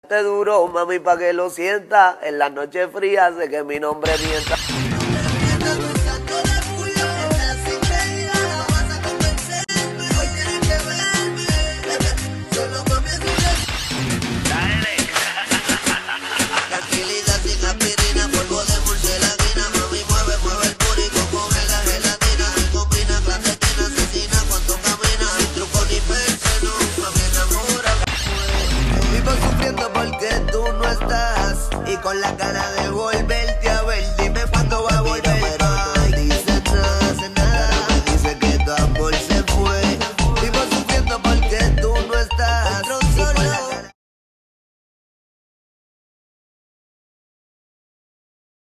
Te duro, mami, pa' que lo sienta. En las noches frías sé que mi nombre mienta.